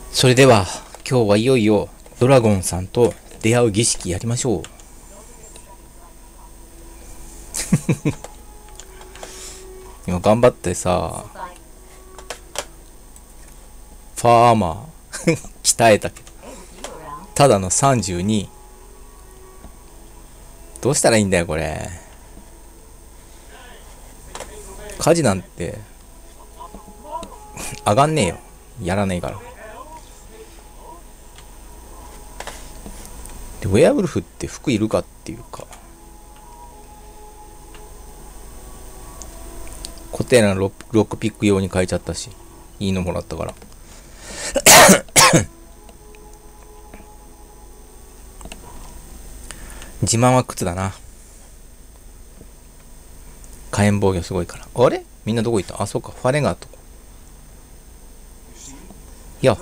それでは今日はいよいよドラゴンさんと出会う儀式やりましょう。今頑張ってさ、ファーマー鍛えたけど、ただの32。どうしたらいいんだよこれ。火事なんて上がんねえよ、やらねえから。でウェアウルフって服いるかっていうか、固定なロックピック用に変えちゃったし、いいのもらったから。自慢は靴だな。火炎防御すごいから。あれみんなどこ行った？あ、そうか、ファレンガーと。いや、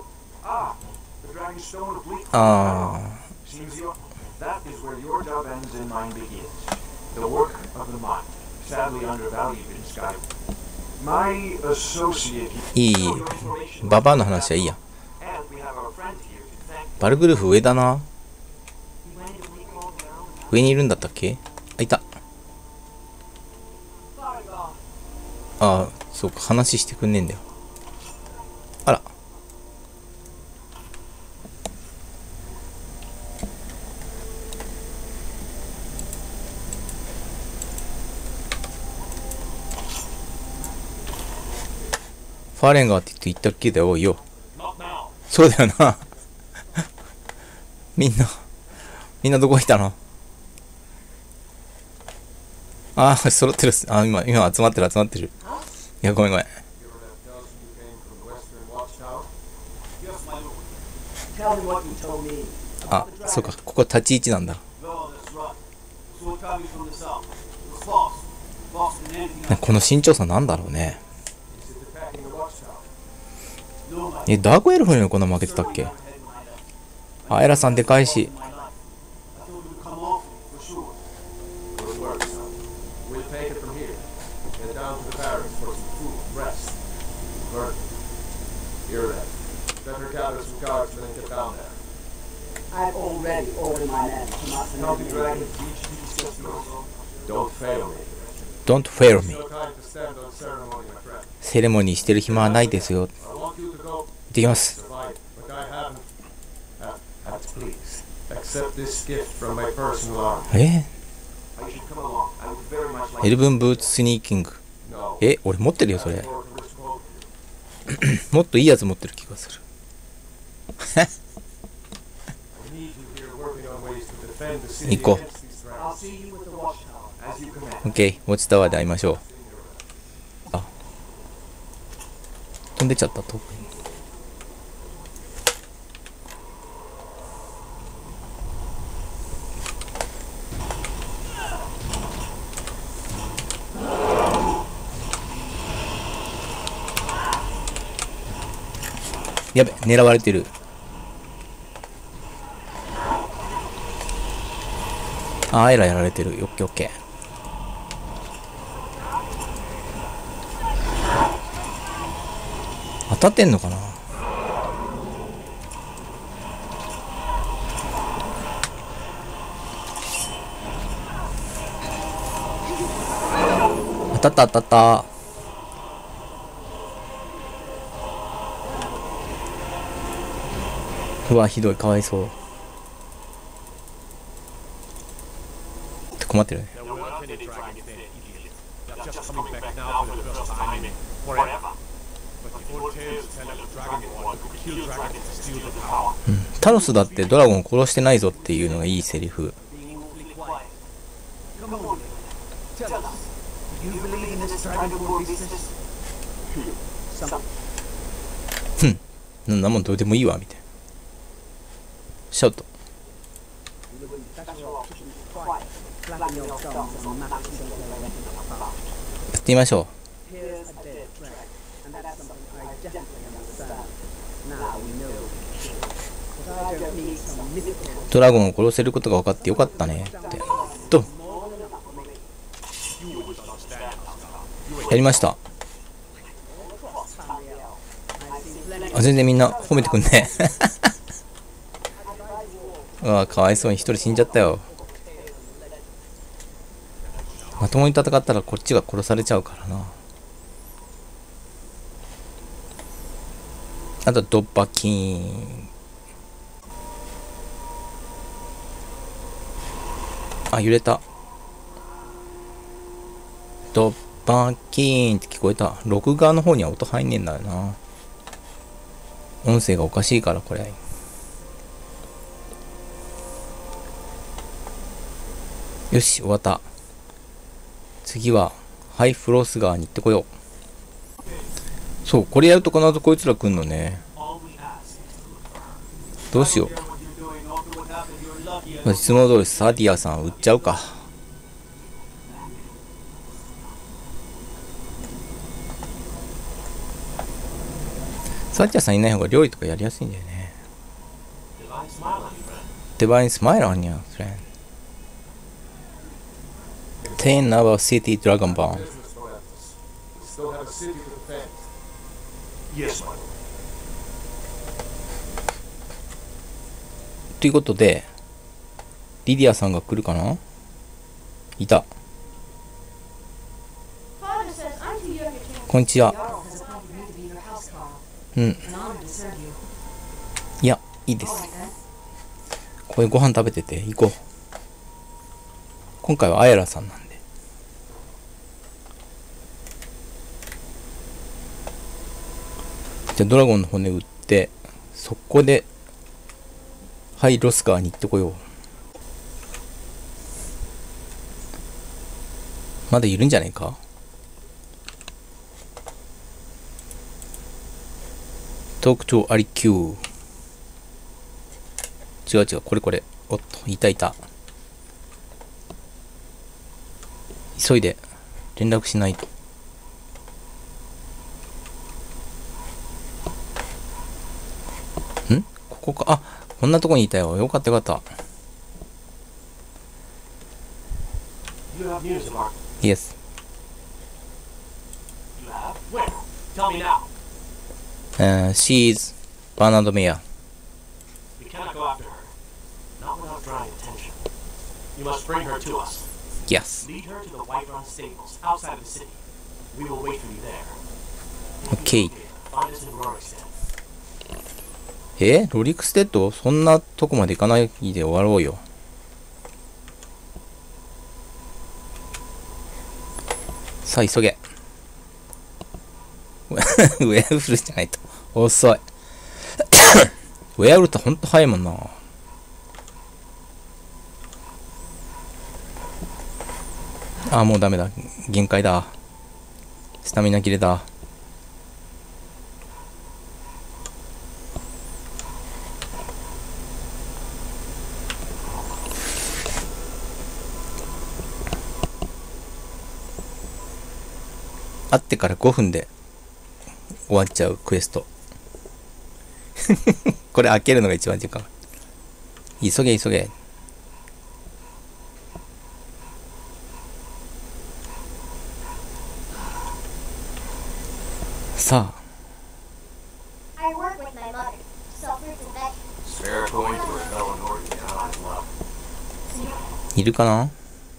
いい。ババアの話はいいや。バルグルフ上だな。上にいるんだったっけ？あ、いた。ああ、そうか、話してくんねえんだよ。あら。ファーレンガーって言ったっけだよ、おいよ。そうだよな。みんなどこいたの？ああ、揃ってるっす。あ、今集まってる。いや、ごめん。あ、そうか、ここ立ち位置なんだ。この身長差なんだろうね。ダークエルフにこんな負けてたっけ？あ、エラさんでかいし。Don't fail me. セレモニーしてる暇はないですよ。行ってきます。エルブンブーツスニーキング。俺持ってるよそれ。もっといいやつ持ってる気がする。行こう。OK、ウォッチタワーで会いましょう。あ、飛んでっちゃった。遠くに。やべ、狙われてる。あ、エラやられてる。オッケーオッケー。当たってんのかな？当たった。うわ、ひどい、かわいそう。困ってるね。タノスだってドラゴン殺してないぞっていうのがいいセリフ。なんなもんどうでもいいわみたいな。シャウト。やってみましょう。ドラゴンを殺せることが分かってよかったねってとやりました。 あ、全然みんな褒めてくんね。うわ、かわいそうに一人死んじゃったよ。まともに戦ったらこっちが殺されちゃうからな。あとドッパキーン。あ、揺れた。ドッパキーンって聞こえた。録画の方には音入んねえんだよな。音声がおかしいからこれ。よし、終わった。次はハイフロス川に行ってこよう。そう、これやると必ずこいつら来んのね。どうしよう。いつも通りサディアさん売っちゃうか。サディアさんいない方が料理とかやりやすいんだよね。Divine smile on you, friend. 10 our city dragon bomb. Yes, my lord. ということで、リディアさんが来るかな。いた。こんにちは。うん。いや、いいです。ここでご飯食べてて行こう。今回はアヤラさんなんで。じゃあドラゴンの骨売って、そこでハイロスカーに行ってこよう。まだいるんじゃないか。Talk to アリキュー。違う違う、これこれ。おっと、いたいた。急いで連絡しないと。ん？ここか。あ、こんなとこにいたよ。よかったよかった。Yes. She's Bernard Mayer. We cannot go after her. Not without drawing attention. You must bring her to us. Yes. Lead her to the Whiterun stables outside of the city. We will wait for you there. Okay. Find us in Rorikstead. ロリクステッド？そんなとこまで行かないで終わろうよ。さあ急げ。ウェアウルフじゃないと遅い。ウェアウルフってほんと早いもんな。あ、もうダメだ。限界だ。スタミナ切れだ。会ってから5分で終わっちゃうクエスト。これ開けるのが一番時間。急げ急げ。さあ。いるかな。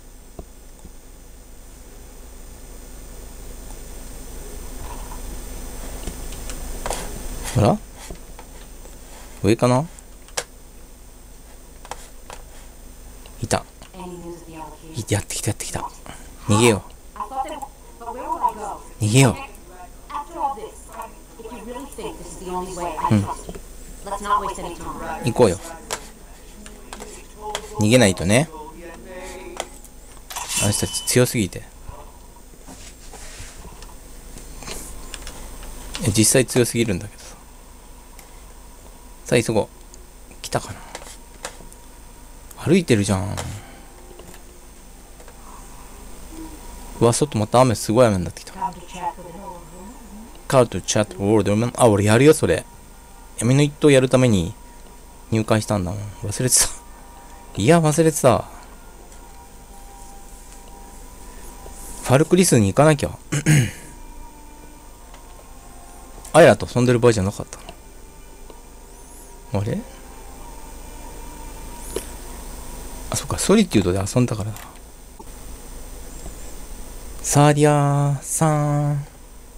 ほら上かな。いた。やってきたやってきた。逃げよう逃げよう。行こうよ。逃げないとね。あの人たち強すぎて。実際強すぎるんだけどさ。さあ急ごう。来たかな。歩いてるじゃん。うわ、外また雨、すごい雨になってきた。カートチャットウォールドマン。あ、俺やるよそれ。闇の一投やるために入会したんだもん。忘れてた。いや忘れてた。ファルクリスに行かなきゃ。アヤラと遊んでる場合じゃなかったの。 あれ、あ、そっか、ソリテュードで遊んだからな。サリアさん、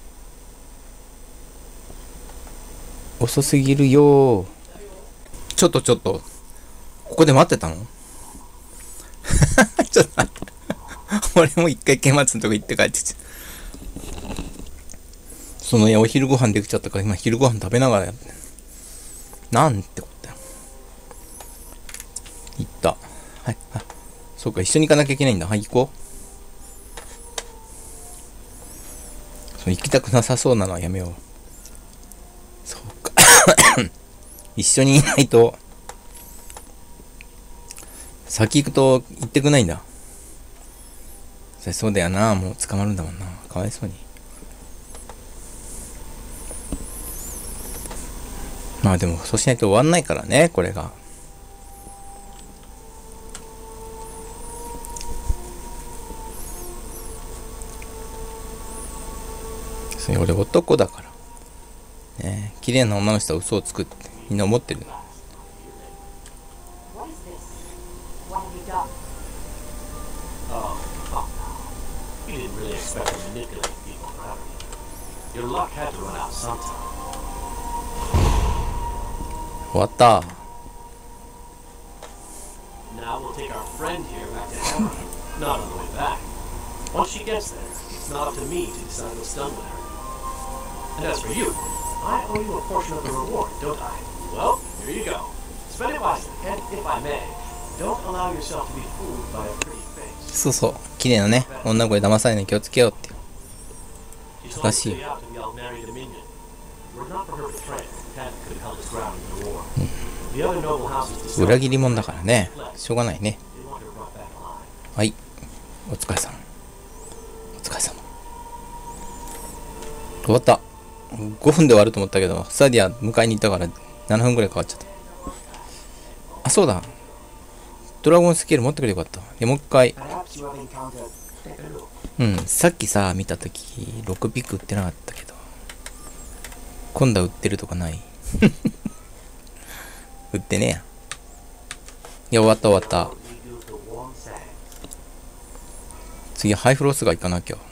遅すぎるよ。ちょっと、ここで待ってたのちょっと待って。俺も一回剣松のとこ行って帰ってきちゃった。そのお昼ご飯できちゃったから、今昼ご飯食べながらやって。なんてことだよ。行った。はい。あ、そうか、一緒に行かなきゃいけないんだ。はい、行こう。そう、行きたくなさそうなのはやめよう。そうか。一緒にいないと、先行くと行ってくないんだ。そうだよな。もう捕まるんだもんな。かわいそうに。まあでも、そうしないと終わんないからね、これが。それ俺男だから。ね、綺麗な女の人は嘘をつくってみんな思ってるの。 You didn't really expect to manipulate people forever. Your luck had to run out sometime. 終わった。 Now we'll take our friend here back to Hammer. Not on the way back. Once she gets there, it's not up to me to decide what's done with her. And as for you, I owe you a portion of the reward, don't I? Well, here you go. Spend it wisely, and if I may, don't allow yourself to be fooled by a pretty face. そうそう。綺麗なね。女の子に騙されない気をつけようって。 She sold the city out to the Almeri Dominion. Were it not for her betrayal, Ted could have held his ground in the war. The other noble houses 裏切り者だからね。しょうがないね。 they want her brought back alive. はい。お疲れさん。お疲れ様。終わった。5分で終わると思ったけど、スタディア迎えに行ったから7分くらいかかっちゃった。あ、そうだ。ドラゴンスケール持ってくれよかった。で、もう一回。うん、さっきさ、見たとき、6ピック売ってなかったけど。今度は売ってるとかない売ってねえや。いや、終わった。次、ハイフロスが行かなきゃ。